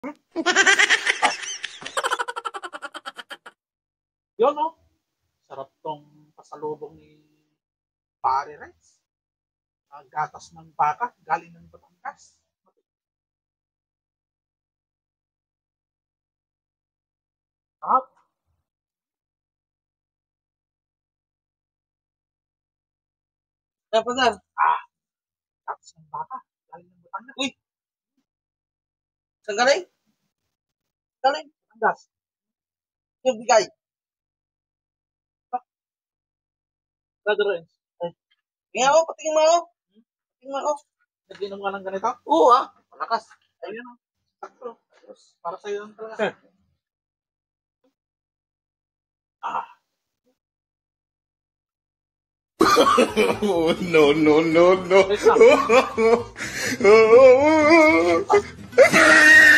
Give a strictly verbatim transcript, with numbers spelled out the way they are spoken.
Yun, no? Sarap tong pasalubong ni Pare Rex. Uh, gatas ng baka, galing ng Batangas. Sarap. Kaya pa, sir. Ah, gatas ng baka, galing ng Batangas. Uy! Saan galing? Galing? Batangas. Yung bigay. Brother Rex. Eh, tingnan ako, patingin mo ako. Patingin mo ako. Nag-inom ka ng ganito? Oo, ah. Malakas. Ayun, no? Sakto. Para sa'yo lang talaga. Ah. Oh, no, no, no, no. Wait lang.